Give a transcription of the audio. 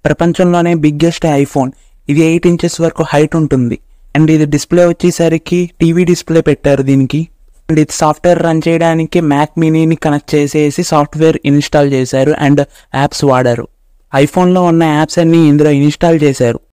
ప్రపంచంలోనే biggest iPhone. ఇది 8 inches వరకు హైట్ ఉంటుంది. అండ్ ఇది డిస్ప్లే వచ్చేసరికి టీవీ డిస్ప్లే పెట్టారు దీనికి. అండ్ ఇది సాఫ్ట్వేర్ రన్ చేయడానికి మ్యాక్ మినీని కనెక్ట్ చేసేసి సాఫ్ట్వేర్ ఇన్స్టాల్ చేశారు అండ్ యాప్స్ వాడారు. ఐఫోన్లో ఉన్న యాప్స్ అన్నీ ఇందులో ఇన్స్టాల్ చేశారు.